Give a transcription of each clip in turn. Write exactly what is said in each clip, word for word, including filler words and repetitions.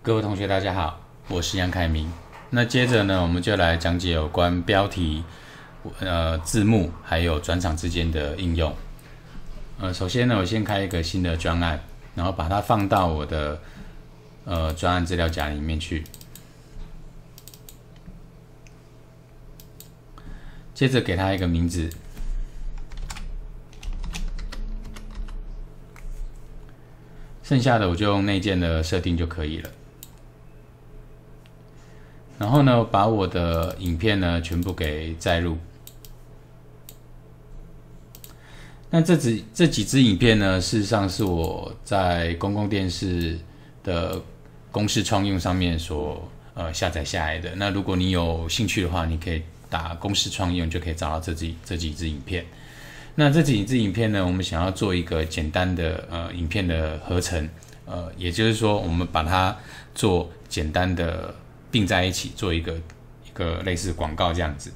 各位同学大家好，我是杨凯明。那接着呢，我们就来讲解有关标题、呃字幕还有转场之间的应用。呃，首先呢，我先开一个新的专案，然后把它放到我的呃专案资料夹里面去。接着给它一个名字，剩下的我就用内建的设定就可以了。然后呢，把我的影片呢全部给载入。那这几这几支影片呢，事实上是我在公共电视的公视创用上面所呃下载下来的。那如果你有兴趣的话，你可以打公视创用就可以找到这几这几支影片。那这几支影片呢，我们想要做一个简单的呃影片的合成，呃，也就是说，我们把它做简单的并在一起，做一个一个类似广告这样子。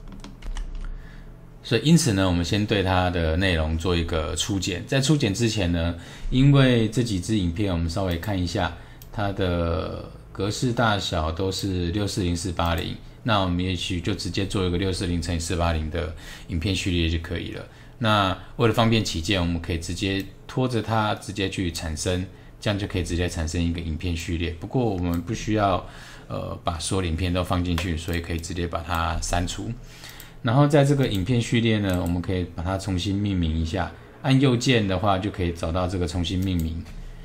所以因此呢，我们先对它的内容做一个初剪。在初剪之前呢，因为这几支影片我们稍微看一下，它的格式大小都是六四零四八零，那我们也许就直接做一个六四零乘以四八零的影片序列就可以了。那为了方便起见，我们可以直接拖着它直接去产生，这样就可以直接产生一个影片序列。不过我们不需要呃把所有影片都放进去，所以可以直接把它删除。然后在这个影片序列呢，我们可以把它重新命名一下，按右键的话就可以找到这个重新命名。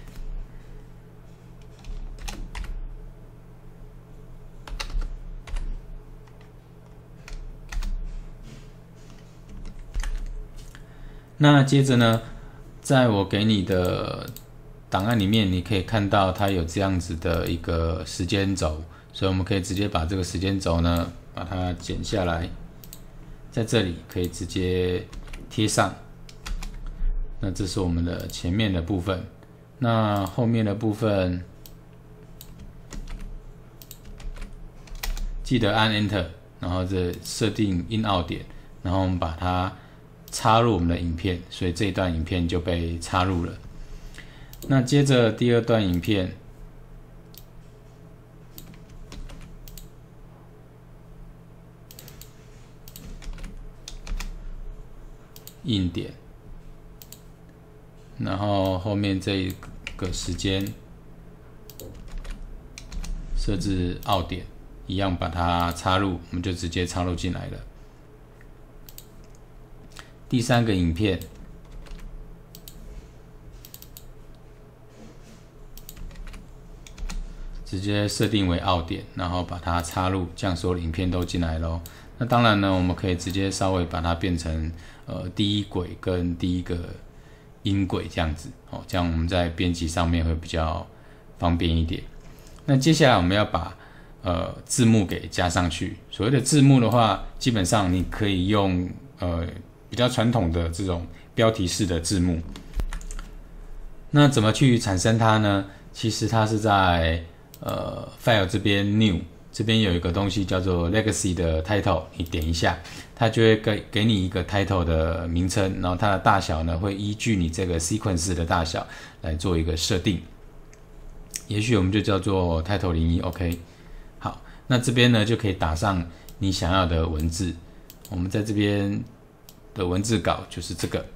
那接着呢，在我给你的档案里面，你可以看到它有这样子的一个时间轴，所以我们可以直接把这个时间轴呢，把它剪下来，在这里可以直接贴上。那这是我们的前面的部分，那后面的部分记得按 Enter， 然后这设定 in out 点，然后我们把它插入我们的影片，所以这一段影片就被插入了。那接着第二段影片，印点，然后后面这个时间设置out点，一样把它插入，我们就直接插入进来了。第三个影片，直接设定为out点，然后把它插入，这样所有的影片都进来咯。那当然呢，我们可以直接稍微把它变成呃第一轨跟第一个音轨这样子哦，这样我们在编辑上面会比较方便一点。那接下来我们要把呃字幕给加上去。所谓的字幕的话，基本上你可以用呃比较传统的这种标题式的字幕。那怎么去产生它呢？其实它是在呃 File 这边 New 这边有一个东西叫做 Legacy 的 Title， 你点一下，它就会给给你一个 Title 的名称，然后它的大小呢会依据你这个 Sequence 的大小来做一个设定。也许我们就叫做 Title 零一 OK。好，那这边呢就可以打上你想要的文字。我们在这边的文字稿就是这个，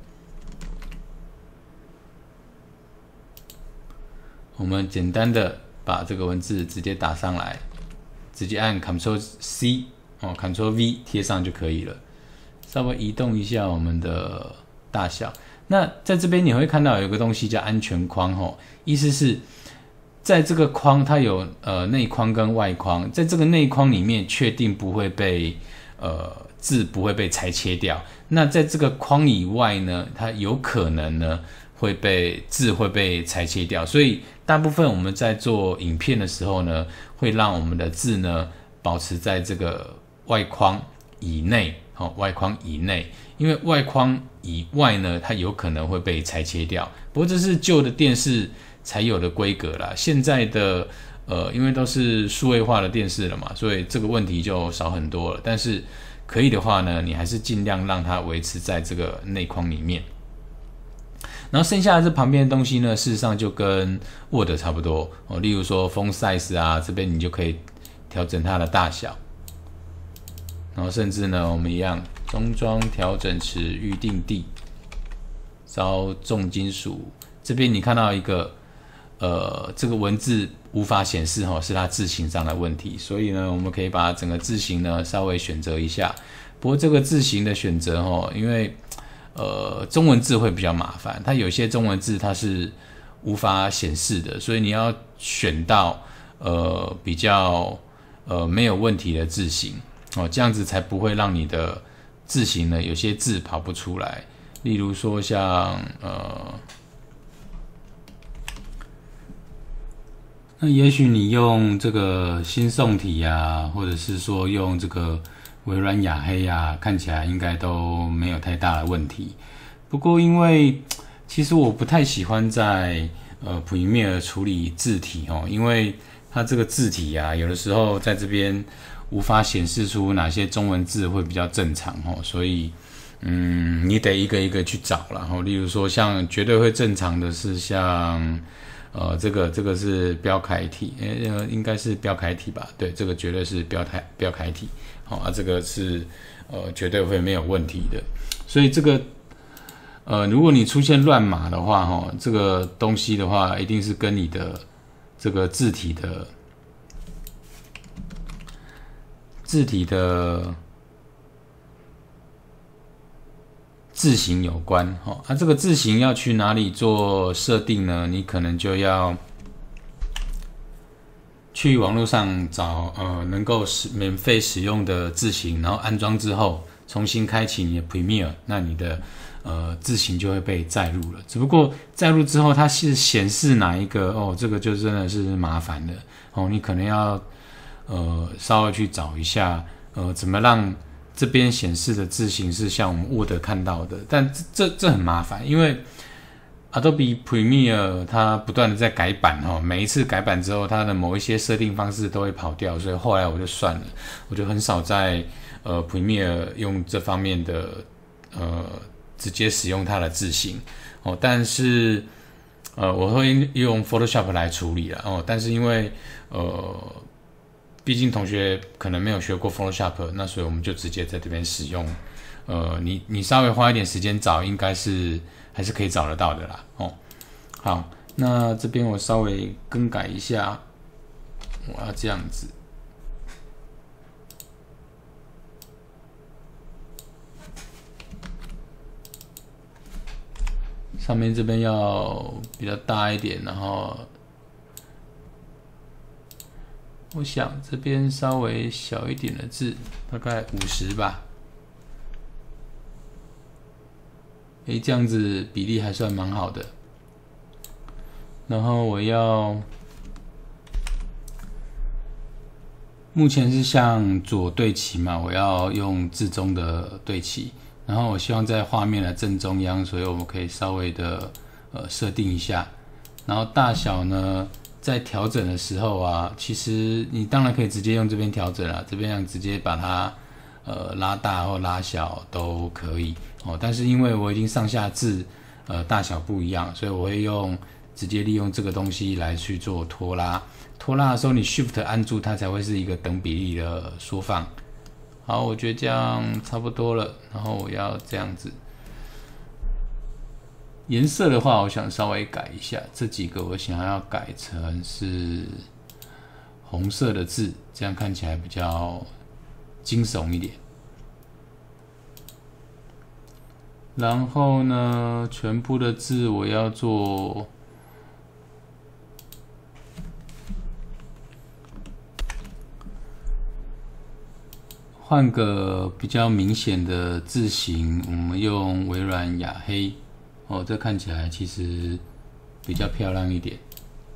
我们简单的把这个文字直接打上来，直接按 Ctrl C 哦 Ctrl V 贴上就可以了。稍微移动一下我们的大小。那在这边你会看到有一个东西叫安全框哦，意思是在这个框它有呃内框跟外框，在这个内框里面确定不会被呃字不会被裁切掉。那在这个框以外呢，它有可能呢会被字会被裁切掉，所以大部分我们在做影片的时候呢，会让我们的字呢保持在这个外框以内，哦，外框以内，因为外框以外呢，它有可能会被裁切掉。不过这是旧的电视才有的规格啦，现在的呃，因为都是数位化的电视了嘛，所以这个问题就少很多了。但是可以的话呢，你还是尽量让它维持在这个内框里面。 然后剩下的这旁边的东西呢，事实上就跟 Word 差不多哦。例如说 Font Size 啊，这边你就可以调整它的大小。然后甚至呢，我们一样中装调整池预定地，招重金属。这边你看到一个呃，这个文字无法显示哦，是它字形上的问题。所以呢，我们可以把整个字形呢稍微选择一下。不过这个字形的选择哦，因为呃中文字会比较麻烦，它有些中文字它是无法显示的，所以你要选到呃比较呃没有问题的字形哦，这样子才不会让你的字形呢有些字跑不出来。例如说像呃，那也许你用这个新宋体啊，或者是说用这个微软雅黑啊，看起来应该都没有太大的问题。不过因为其实我不太喜欢在呃 Premiere 处理字体哦，因为它这个字体啊，有的时候在这边无法显示出哪些中文字会比较正常哦，所以嗯，你得一个一个去找啦。然后例如说像绝对会正常的是像呃这个这个是标楷体，诶、呃、应该是标楷体吧？对，这个绝对是标楷标楷体。好、哦、啊，这个是呃绝对会没有问题的。所以这个呃如果你出现乱码的话，哈、哦，这个东西的话，一定是跟你的这个字体的字体的字形有关。哈、哦，啊，这个字形要去哪里做设定呢？你可能就要去网络上找呃能够使免费使用的字型，然后安装之后重新开启你的 Premiere， 那你的呃字型就会被载入了。只不过载入之后它是显示哪一个哦，这个就真的是麻烦了哦，你可能要呃稍微去找一下呃怎么让这边显示的字型是像我们 Word 看到的，但这这这很麻烦，因为Adobe Premiere 它不断的在改版齁，每一次改版之后，它的某一些设定方式都会跑掉，所以后来我就算了，我就很少在呃 Premiere 用这方面的呃直接使用它的字型哦，但是呃我会用 Photoshop 来处理啦哦，但是因为呃毕竟同学可能没有学过 Photoshop， 那所以我们就直接在这边使用。呃，你你稍微花一点时间找，应该是还是可以找得到的啦。哦，好，那这边我稍微更改一下，我要这样子。上面这边要比较大一点，然后我想这边稍微小一点的字，大概五十吧。诶，这样子比例还算蛮好的。然后我要，目前是向左对齐嘛，我要用字中的对齐。然后我希望在画面的正中央，所以我们可以稍微的呃设定一下。然后大小呢，在调整的时候啊，其实你当然可以直接用这边调整啦，这边要直接把它呃拉大或拉小都可以哦。但是因为我已经上下字呃大小不一样，所以我会用直接利用这个东西来去做拖拉。拖拉的时候，你 Shift 按住它才会是一个等比例的缩放。好，我觉得这样差不多了。然后我要这样子。颜色的话，我想稍微改一下，这几个我想要改成是红色的字，这样看起来比较惊悚一点。然后呢，全部的字我要做换个比较明显的字型，我们用微软雅黑。哦，这看起来其实比较漂亮一点。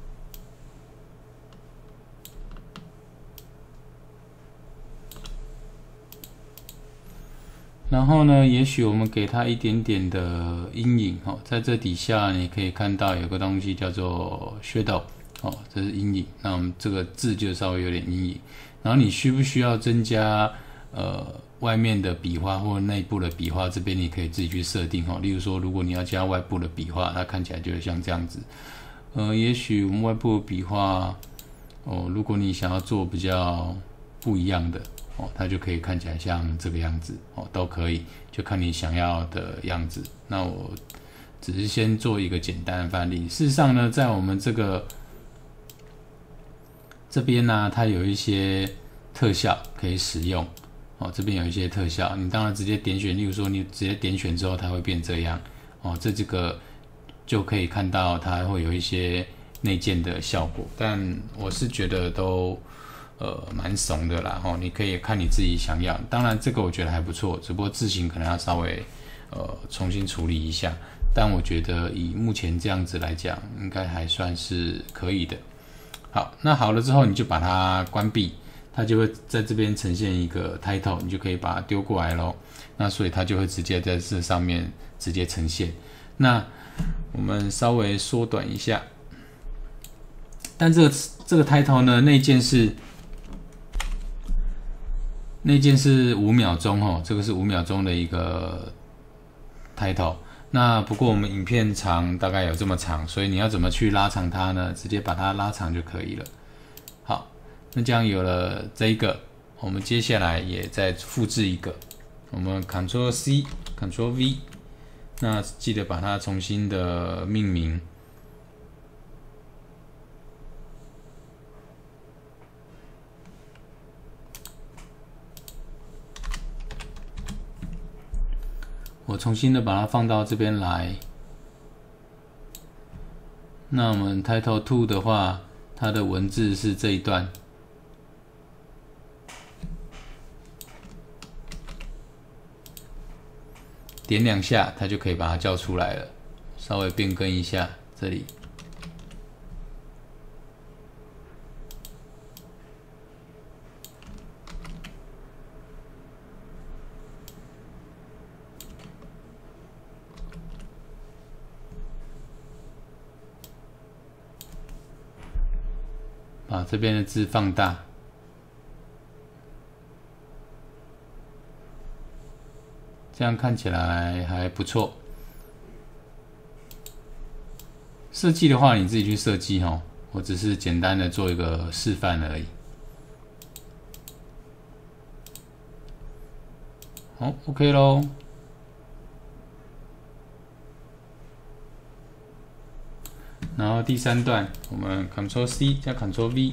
然后呢，也许我们给它一点点的阴影哦，在这底下你可以看到有个东西叫做 shadow 哦，这是阴影。那我们这个字就稍微有点阴影。然后你需不需要增加呃外面的笔画或内部的笔画，这边你可以自己去设定哦。例如说，如果你要加外部的笔画，它看起来就会像这样子。呃，也许我们外部的笔画哦，如果你想要做比较不一样的哦，它就可以看起来像这个样子哦，都可以，就看你想要的样子。那我只是先做一个简单的范例。事实上呢，在我们这个这边呢、啊，它有一些特效可以使用哦。这边有一些特效，你当然直接点选，例如说你直接点选之后，它会变这样哦。这这个就可以看到它会有一些内建的效果，但我是觉得都呃蛮怂的啦哦。你可以看你自己想要，当然这个我觉得还不错，只不过字型可能要稍微呃重新处理一下。但我觉得以目前这样子来讲，应该还算是可以的。好，那好了之后，你就把它关闭，它就会在这边呈现一个 title， 你就可以把它丢过来咯。那所以它就会直接在这上面直接呈现。那我们稍微缩短一下，但这个这个 title 呢，内建是内建是五秒钟哦，这个是五秒钟的一个 title。那不过我们影片长大概有这么长，所以你要怎么去拉长它呢？直接把它拉长就可以了。好，那这样有了这一个，我们接下来也再复制一个，我们 Ctrl C，Ctrl V， 那记得把它重新的命名。我重新的把它放到这边来。那我们 Title 二的话，它的文字是这一段。点两下，它就可以把它叫出来了。稍微变更一下这里。把这边的字放大，这样看起来还不错。设计的话，你自己去设计哦，我只是简单的做一个示范而已。好 ，OK 咯。然后第三段，我们 Ctrl C 加 Ctrl V，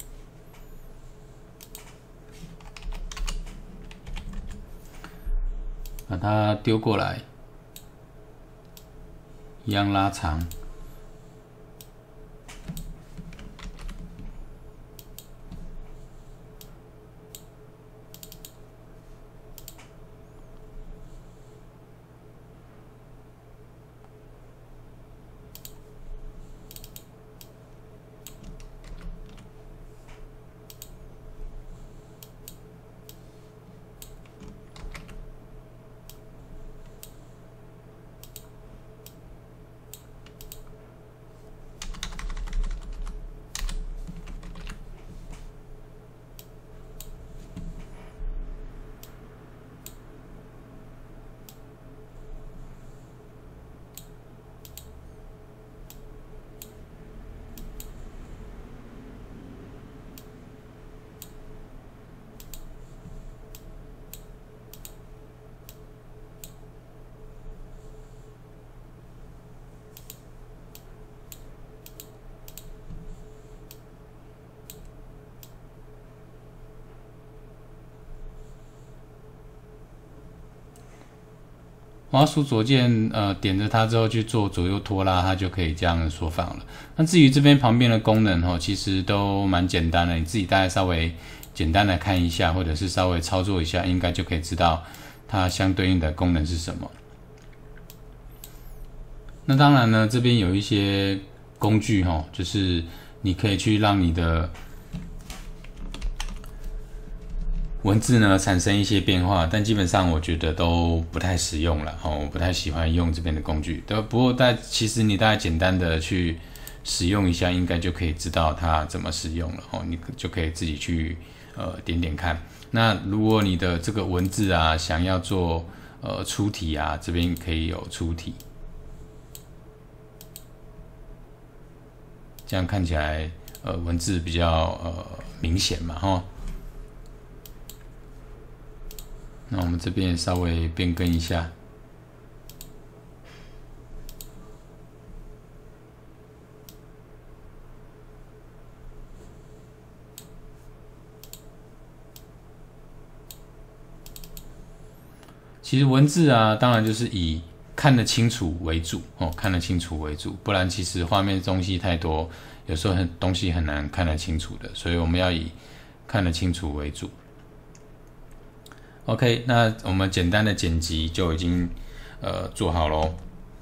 把它丢过来，一样拉长。滑鼠左键，呃，点着它之后去做左右拖拉，它就可以这样缩放了。那至于这边旁边的功能哦，其实都蛮简单的，你自己大概稍微简单的看一下，或者是稍微操作一下，应该就可以知道它相对应的功能是什么。那当然呢，这边有一些工具哦，就是你可以去让你的文字呢产生一些变化，但基本上我觉得都不太实用了哦，我不太喜欢用这边的工具。不过但其实你大概简单的去使用一下，应该就可以知道它怎么使用了哦。你就可以自己去呃点点看。那如果你的这个文字啊想要做呃出题啊，这边可以有出题，这样看起来呃文字比较呃明显嘛哈。那我们这边稍微变更一下。其实文字啊，当然就是以看得清楚为主哦，看得清楚为主，不然其实画面东西太多，有时候很东西很难看得清楚的，所以我们要以看得清楚为主。OK， 那我们简单的剪辑就已经呃做好咯。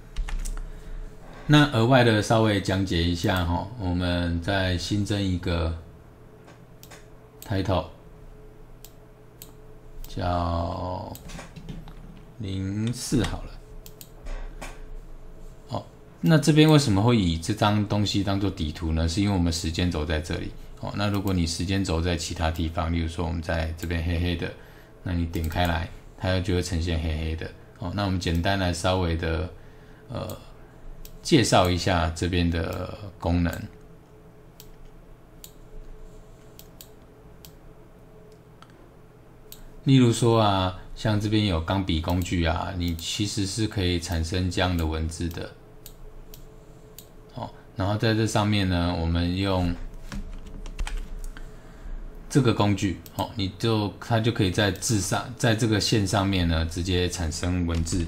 那额外的稍微讲解一下哈，我们再新增一个 title， 叫零四好了。哦，那这边为什么会以这张东西当做底图呢？是因为我们时间轴在这里。哦，那如果你时间轴在其他地方，例如说我们在这边黑黑的，那你点开来，它就会呈现黑黑的。哦，那我们简单来稍微的呃介绍一下这边的功能。例如说啊，像这边有钢笔工具啊，你其实是可以产生这样的文字的。哦，然后在这上面呢，我们用这个工具，哦，你就它就可以在字上，在这个线上面呢，直接产生文字。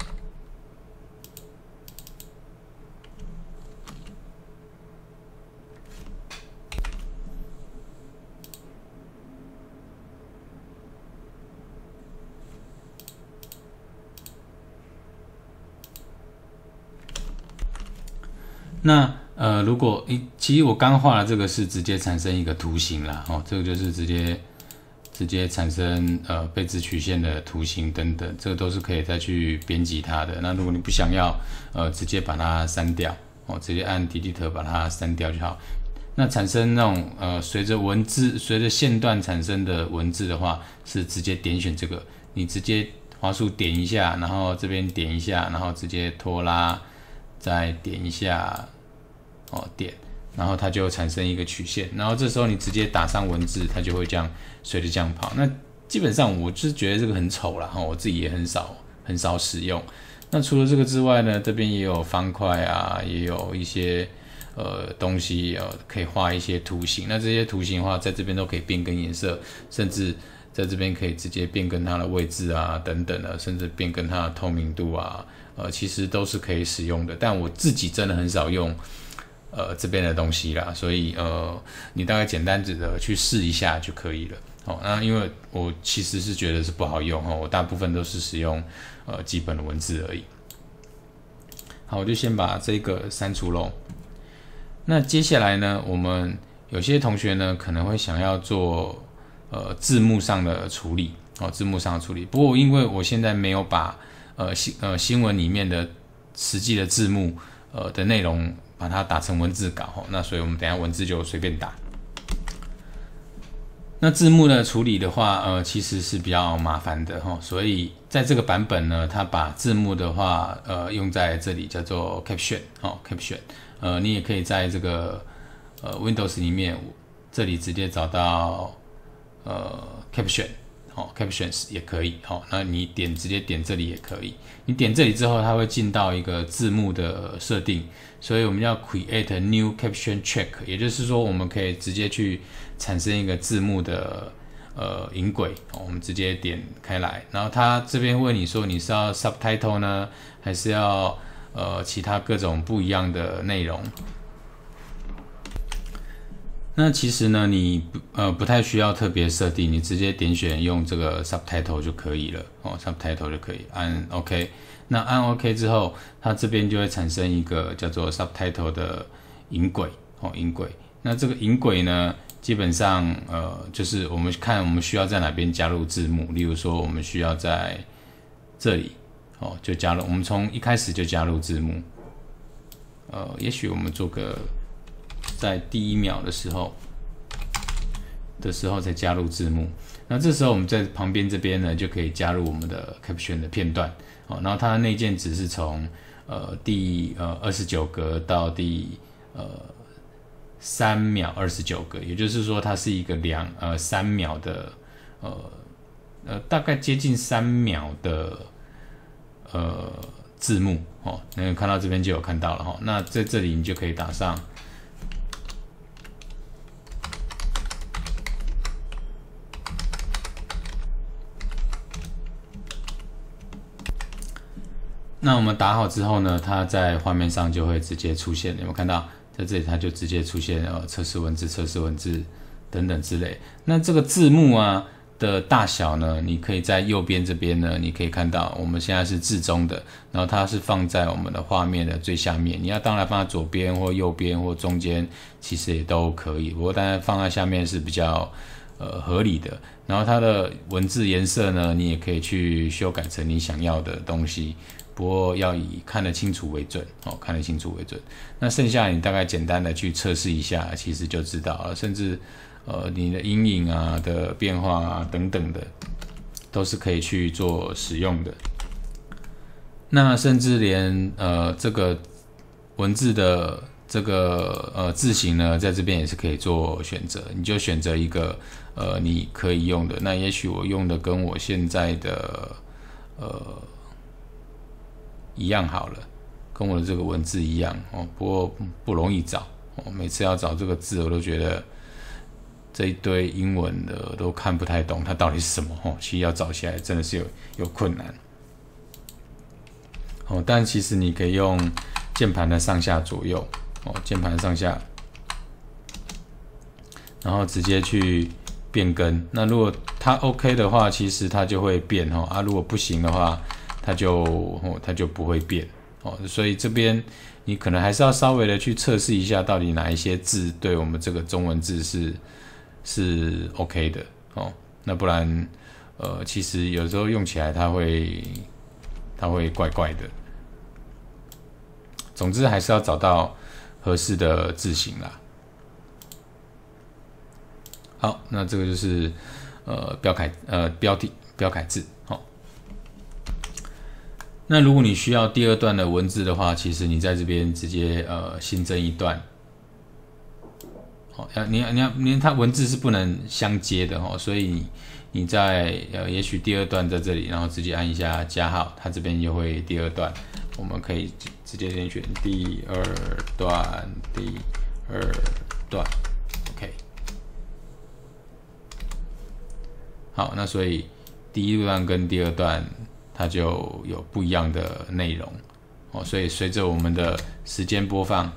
那呃，如果一其实我刚画的这个是直接产生一个图形啦，哦，这个就是直接直接产生呃被字曲线的图形等等，这个都是可以再去编辑它的。那如果你不想要，呃，直接把它删掉，哦，直接按 Delete 把它删掉就好。那产生那种呃随着文字随着线段产生的文字的话，是直接点选这个，你直接滑鼠点一下，然后这边点一下，然后直接拖拉。再点一下，哦，点，然后它就产生一个曲线，然后这时候你直接打上文字，它就会这样随着这样跑。那基本上我就是觉得这个很丑啦，哈，我自己也很少很少使用。那除了这个之外呢，这边也有方块啊，也有一些呃东西呃可以画一些图形。那这些图形的话，在这边都可以变更颜色，甚至在这边可以直接变更它的位置啊，等等的，甚至变更它的透明度啊。呃，其实都是可以使用的，但我自己真的很少用，呃，这边的东西啦，所以呃，你大概简单的去试一下就可以了。哦，那因为我其实是觉得是不好用哈，我大部分都是使用呃基本的文字而已。好，我就先把这个删除喽。那接下来呢，我们有些同学呢可能会想要做呃字幕上的处理，哦，字幕上的处理。不过因为我现在没有把呃新呃新闻里面的实际的字幕呃的内容把它打成文字稿，那所以我们等一下文字就随便打。那字幕的处理的话，呃其实是比较麻烦的哈，所以在这个版本呢，它把字幕的话呃用在这里叫做 caption 哦 caption， 呃你也可以在这个呃 Windows 里面这里直接找到呃 caption。哦 ，captions 也可以，哦，那你点直接点这里也可以。你点这里之后，它会进到一个字幕的设定，所以我们要 create a new caption check， 也就是说，我们可以直接去产生一个字幕的呃引轨，哦，我们直接点开来，然后它这边问你说你是要 subtitle 呢，还是要呃其他各种不一样的内容？那其实呢，你呃不太需要特别设定，你直接点选用这个 subtitle 就可以了哦 ，subtitle 就可以按 OK。那按 OK 之后，它这边就会产生一个叫做 subtitle 的引轨哦，引轨。那这个引轨呢，基本上呃就是我们看我们需要在哪边加入字幕，例如说我们需要在这里哦就加入，我们从一开始就加入字幕。呃，也许我们做个在第一秒的时候的时候才加入字幕。那这时候我们在旁边这边呢，就可以加入我们的 caption 的片段哦。然后它的内建值是从呃第呃二十九格到第呃三秒二十九格，也就是说它是一个两呃三秒的呃呃大概接近三秒的呃字幕哦。那看到这边就有看到了哈、哦。那在这里你就可以打上。那我们打好之后呢，它在画面上就会直接出现，有没有看到？在这里它就直接出现呃测试文字、测试文字等等之类。那这个字幕啊的大小呢，你可以在右边这边呢，你可以看到我们现在是至中的，然后它是放在我们的画面的最下面。你要当然放在左边或右边或中间，其实也都可以。不过当然放在下面是比较呃合理的。然后它的文字颜色呢，你也可以去修改成你想要的东西。不过要以看得清楚为准哦，看得清楚为准。那剩下你大概简单的去测试一下，其实就知道了。甚至呃你的阴影啊的变化啊等等的，都是可以去做使用的。那甚至连呃这个文字的这个呃字型呢，在这边也是可以做选择。你就选择一个呃你可以用的。那也许我用的跟我现在的呃。一样好了，跟我的这个文字一样哦，不过不容易找哦。每次要找这个字，我都觉得这一堆英文的都看不太懂，它到底是什么哦。其实要找起来真的是有有困难哦。但其实你可以用键盘的上下左右哦，键盘上下，然后直接去变更。那如果它 OK 的话，其实它就会变哦。啊，如果不行的话，它就哦，它就不会变哦，所以这边你可能还是要稍微的去测试一下，到底哪一些字对我们这个中文字是是 OK 的哦，那不然呃，其实有时候用起来它会它会怪怪的。总之还是要找到合适的字型啦。好，那这个就是呃标楷呃标题标楷字哦。那如果你需要第二段的文字的话，其实你在这边直接呃新增一段，哦，你你要你它文字是不能相接的哦，所以你你在呃也许第二段在这里，然后直接按一下加号，它这边就会第二段，我们可以直接点选第二段，第二段 ，OK。好，那所以第一段跟第二段。它就有不一样的内容哦，所以随着我们的时间播放，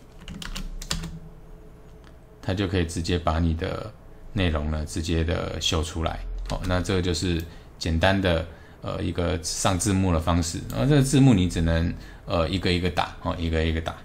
它就可以直接把你的内容呢直接的秀出来哦。那这个就是简单的呃一个上字幕的方式，然后这个字幕你只能呃一个一个打哦，一个一个打。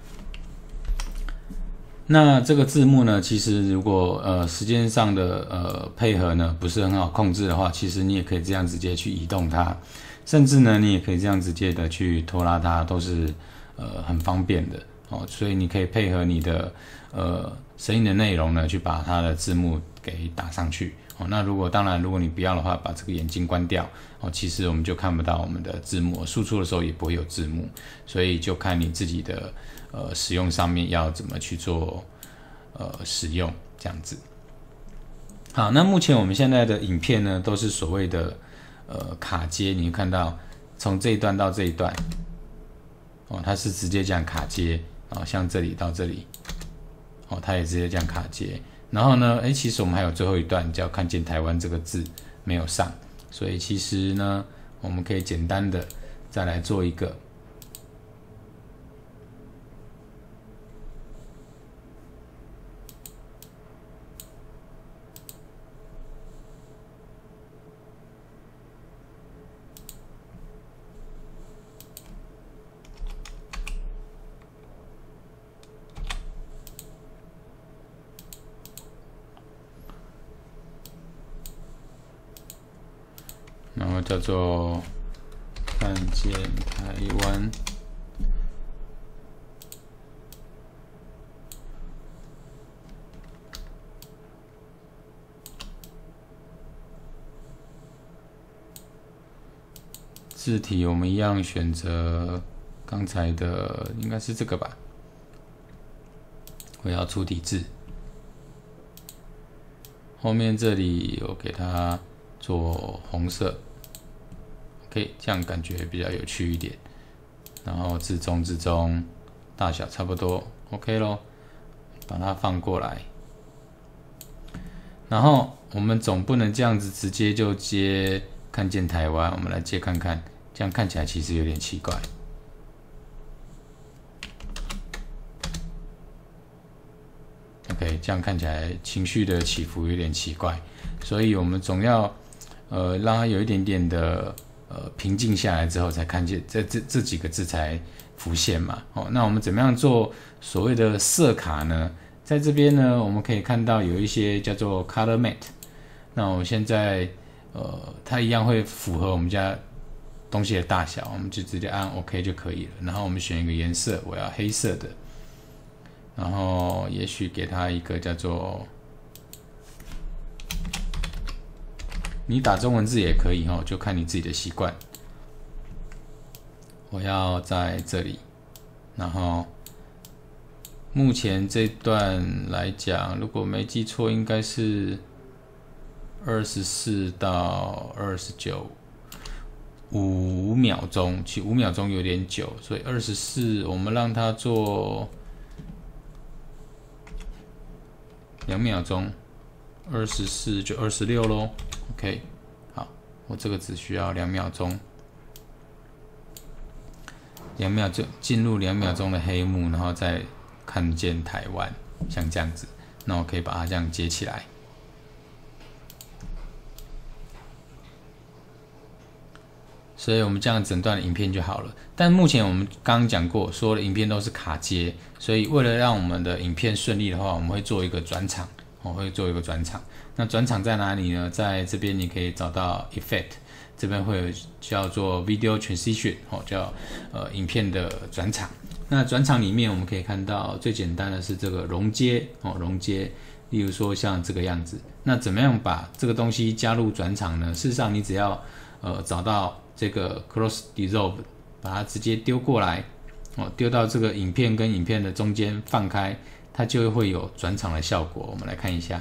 那这个字幕呢，其实如果呃时间上的呃配合呢不是很好控制的话，其实你也可以这样直接去移动它。甚至呢，你也可以这样直接的去拖拉它，都是呃很方便的哦。所以你可以配合你的呃声音的内容呢，去把它的字幕给打上去哦。那如果当然，如果你不要的话，把这个眼睛关掉哦，其实我们就看不到我们的字幕，输出的时候也不会有字幕。所以就看你自己的呃使用上面要怎么去做呃使用这样子。好，那目前我们现在的影片呢，都是所谓的。呃，卡接，你看到从这一段到这一段，哦，它是直接这样卡接，哦，像这里到这里，哦，它也直接这样卡接。然后呢，哎，其实我们还有最后一段叫看见台湾这个字没有上，所以其实呢，我们可以简单的再来做一个。然后叫做看见台湾字体我们一样选择刚才的，应该是这个吧。我要粗体字，后面这里我给它做红色 ，OK， 这样感觉比较有趣一点。然后字中字中大小差不多 ，OK 咯，把它放过来。然后我们总不能这样子直接就接看见台湾，我们来接看看，这样看起来其实有点奇怪。OK， 这样看起来情绪的起伏有点奇怪，所以我们总要呃让它有一点点的呃平静下来之后，才看见这这这几个字才浮现嘛。哦，那我们怎么样做所谓的色卡呢？在这边呢，我们可以看到有一些叫做 Color Matte。那我现在呃，它一样会符合我们家东西的大小，我们就直接按 OK 就可以了。然后我们选一个颜色，我要黑色的。然后也许给它一个叫做，你打中文字也可以哦，就看你自己的习惯。我要在这里，然后目前这段来讲，如果没记错，应该是二十四到二十九，五秒钟，其实五秒钟有点久，所以二十四我们让它做两秒钟，二十四就二十六咯 OK， 好，我这个只需要两秒钟，两秒钟进入两秒钟的黑幕，然后再看见台湾，像这样子，那我可以把它这样接起来。所以我们这样整段的影片就好了。但目前我们刚刚讲过，所有的影片都是卡接，所以为了让我们的影片顺利的话，我们会做一个转场，我会做一个转场。那转场在哪里呢？在这边你可以找到 Effect， 这边会有叫做 Video Transition， 哦，叫呃影片的转场。那转场里面我们可以看到最简单的是这个融接哦，融接，例如说像这个样子。那怎么样把这个东西加入转场呢？事实上你只要呃找到这个 Cross Dissolve， 把它直接丢过来哦，丢到这个影片跟影片的中间放开，它就会有转场的效果。我们来看一下，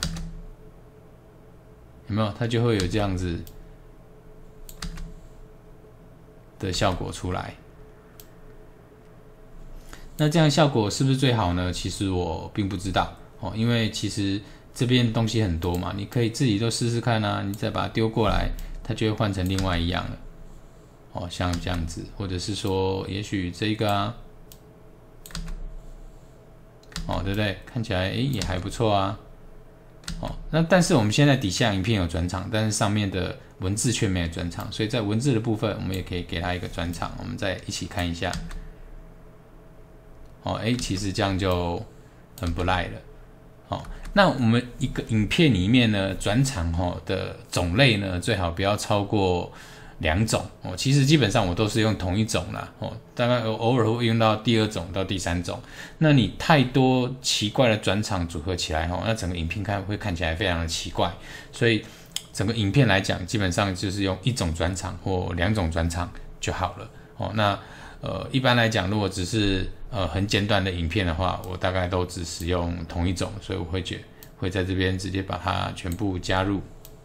有没有？它就会有这样子的效果出来。那这样效果是不是最好呢？其实我并不知道哦，因为其实这边东西很多嘛，你可以自己都试试看啊，你再把它丢过来，它就会换成另外一样了。哦，像这样子，或者是说，也许这个啊，哦，对不对？看起来诶也还不错啊。哦，那但是我们现在底下影片有转场，但是上面的文字却没有转场，所以在文字的部分，我们也可以给它一个转场。我们再一起看一下。哦，哎，其实这样就很不赖了。哦，那我们一个影片里面呢，转场哦的种类呢，最好不要超过两种哦。其实基本上我都是用同一种啦。哦，大概偶尔会用到第二种到第三种。那你太多奇怪的转场组合起来哦，那整个影片看会看起来非常的奇怪。所以整个影片来讲，基本上就是用一种转场或两种转场就好了。哦，那呃一般来讲，如果只是呃很简短的影片的话，我大概都只使用同一种，所以我会觉会在这边直接把它全部加入。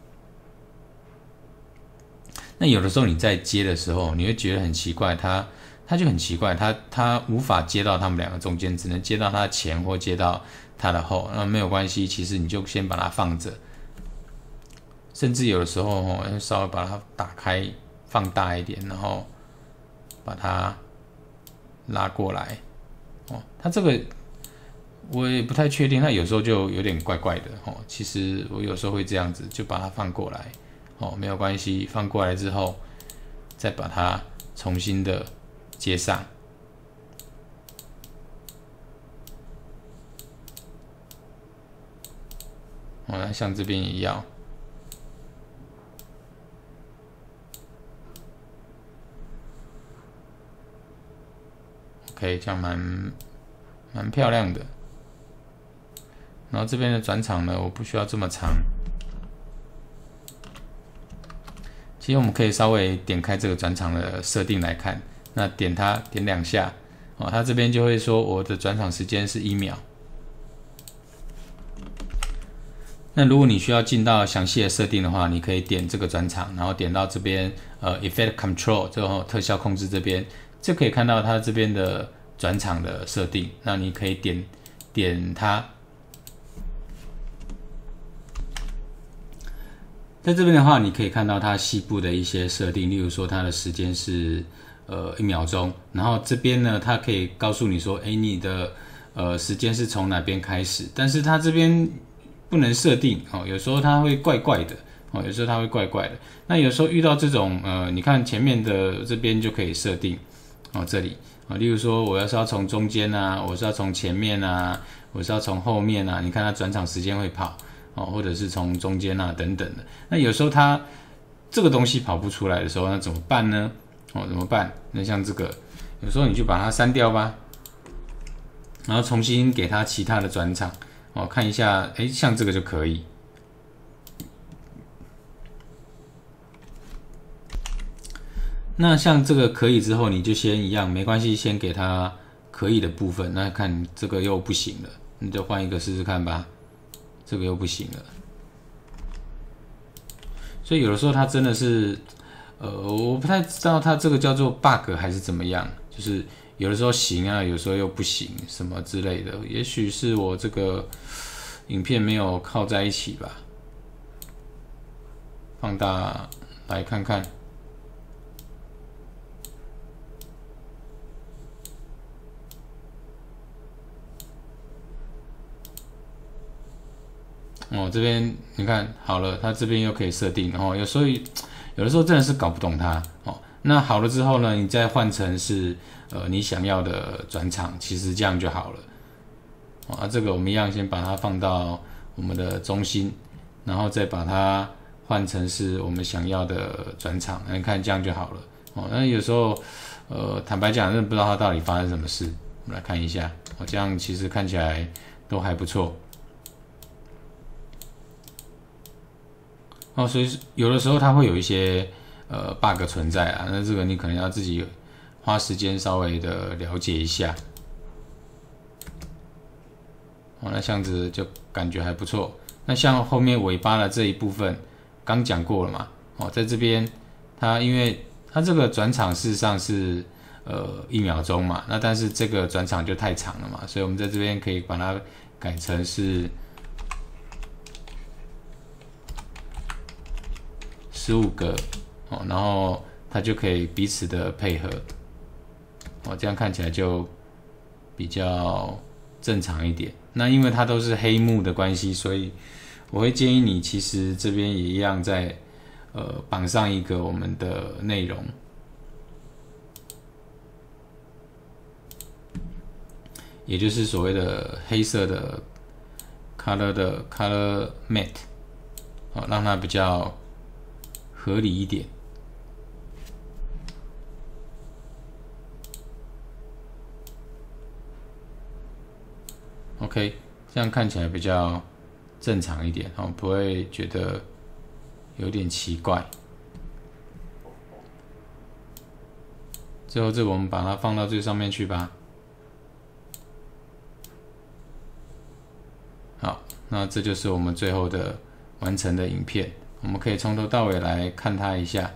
那有的时候你在接的时候，你会觉得很奇怪，它它就很奇怪，它它无法接到它们两个中间，只能接到它的前或接到它的后。那没有关系，其实你就先把它放着，甚至有的时候哦，稍微把它打开放大一点，然后把它拉过来。哦，它这个我也不太确定，它有时候就有点怪怪的哦。其实我有时候会这样子，就把它放过来。哦，没有关系，放过来之后，再把它重新的接上。哦，那像这边也要。OK， 这样蛮蛮漂亮的。然后这边的转场呢，我不需要这么长。 其实我们可以稍微点开这个转场的设定来看，那点它点两下，哦，它这边就会说我的转场时间是一秒。那如果你需要进到详细的设定的话，你可以点这个转场，然后点到这边呃 Effect Control 这个特效控制这边，就可以看到它这边的转场的设定。那你可以点点它。在这边的话，你可以看到它细部的一些设定，例如说它的时间是呃一秒钟，然后这边呢，它可以告诉你说，哎，你的呃时间是从哪边开始，但是它这边不能设定哦，有时候它会怪怪的哦，有时候它会怪怪的。那有时候遇到这种呃，你看前面的这边就可以设定哦，这里啊、哦，例如说我要是要从中间啊，我是要从前面啊，我是要从后面啊，你看它转场时间会跑。哦，或者是从中间啊等等的，那有时候它这个东西跑不出来的时候，那怎么办呢？哦，怎么办？那像这个，有时候你就把它删掉吧，然后重新给它其他的转场，哦，看一下，哎，像这个就可以。那像这个可以之后，你就先一样，没关系，先给它可以的部分。那看这个又不行了，你就换一个试试看吧。这个又不行了，所以有的时候它真的是，呃，我不太知道它这个叫做 bug 还是怎么样，就是有的时候行啊，有时候又不行，什么之类的。也许是我这个影片没有靠在一起吧。放大来看看。哦，这边你看好了，它这边又可以设定，哦，有时候有的时候真的是搞不懂它，哦，那好了之后呢，你再换成是呃你想要的转场，其实这样就好了，哦，啊，这个我们一样先把它放到我们的中心，然后再把它换成是我们想要的转场，你看这样就好了，哦，那有时候呃坦白讲，真的不知道它到底发生什么事，我们来看一下，哦，这样其实看起来都还不错。哦，所以有的时候它会有一些呃 bug 存在啊，那这个你可能要自己花时间稍微的了解一下。哦，那这样子就感觉还不错。那像后面尾巴的这一部分，刚讲过了嘛。哦，在这边它因为它这个转场事实上是呃一秒钟嘛，那但是这个转场就太长了嘛，所以我们在这边可以把它改成是十五个哦，然后它就可以彼此的配合哦，这样看起来就比较正常一点。那因为它都是黑幕的关系，所以我会建议你其实这边也一样在呃绑上一个我们的内容，也就是所谓的黑色的 color 的 color matte 哦，让它比较合理一点。OK， 这样看起来比较正常一点哦，不会觉得有点奇怪。最后这个我们把它放到最上面去吧。好，那这就是我们最后的完成的影片。我们可以从头到尾来看它一下。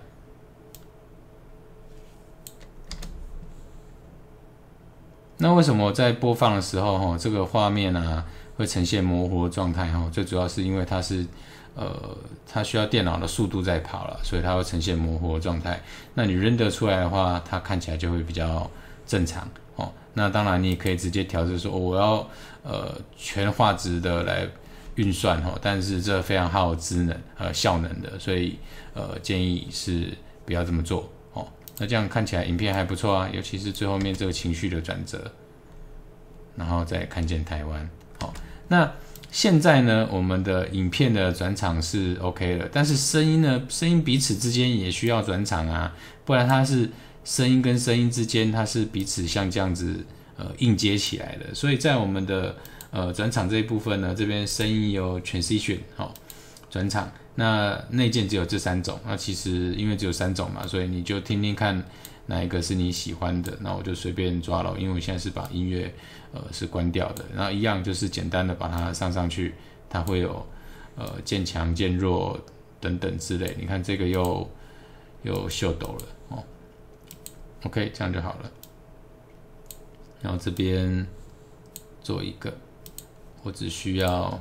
那为什么我在播放的时候，哈，这个画面啊会呈现模糊的状态？哈，最主要是因为它是，呃，它需要电脑的速度在跑了，所以它会呈现模糊的状态。那你render出来的话，它看起来就会比较正常。哦，那当然你也可以直接调至说，哦，我要呃全画质的来运算哈，但是这非常耗资能呃效能的，所以呃建议是不要这么做哦。那这样看起来影片还不错啊，尤其是最后面这个情绪的转折，然后再看见台湾。好，那现在呢，我们的影片的转场是 OK 了，但是声音呢，声音彼此之间也需要转场啊，不然它是声音跟声音之间它是彼此像这样子呃硬接起来的，所以在我们的呃转场这一部分呢，这边声音有 transition 好、哦、转场， 那内建只有这三种，那其实因为只有三种嘛，所以你就听听看哪一个是你喜欢的，那我就随便抓了，因为我现在是把音乐呃是关掉的，然后一样就是简单的把它上上去，它会有呃渐强渐弱等等之类，你看这个又又秀抖了哦 ，OK 这样就好了，然后这边做一个，我只需要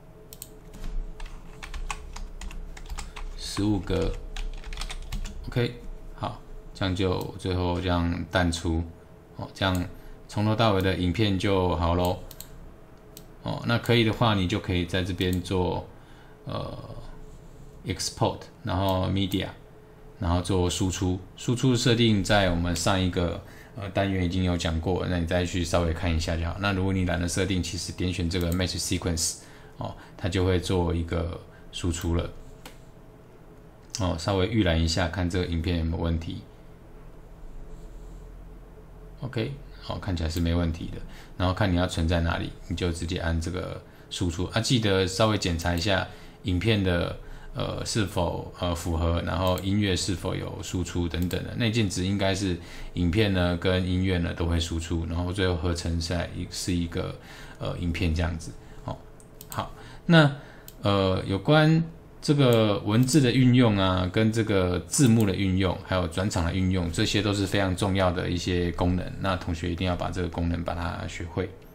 十五个 ，OK， 好，这样就最后这样淡出，哦，这样从头到尾的影片就好咯。哦，那可以的话，你就可以在这边做呃 export， 然后 media， 然后做输出。输出设定在我们上一个呃单元已经有讲过，那你再去稍微看一下就好。那如果你懒得设定，其实点选这个 match sequence， 哦，它就会做一个输出了。哦，稍微预览一下，看这个影片有没有问题。OK， 好，看起来是没问题的。然后看你要存在哪里，你就直接按这个输出啊，记得稍微检查一下影片的呃是否呃符合，然后音乐是否有输出等等的。内建值应该是影片呢跟音乐呢都会输出，然后最后合成下来是一个呃影片这样子。哦，好，那呃有关这个文字的运用啊，跟这个字幕的运用，还有转场的运用，这些都是非常重要的一些功能。那同学一定要把这个功能把它学会。